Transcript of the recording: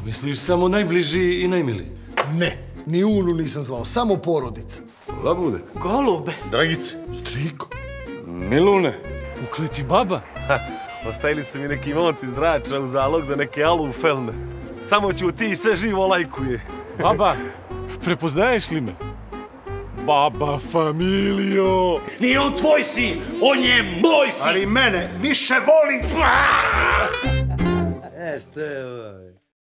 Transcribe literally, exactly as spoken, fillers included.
Misliš samo najbliži i najmili? Ne, ni Unu nisam zvao, samo porodica. Labude. Golube. Dragice. Striko. Milune. Ukleti baba. Ostavili su mi neki momci iz Drača u zalog za neke alufelne. Samo ću ti i sve živo lajkuje. Baba, prepoznaješ li me? Baba Familio. Nije on tvoj sin, on je moj sin. Ali mene više voli. E, što je ovo?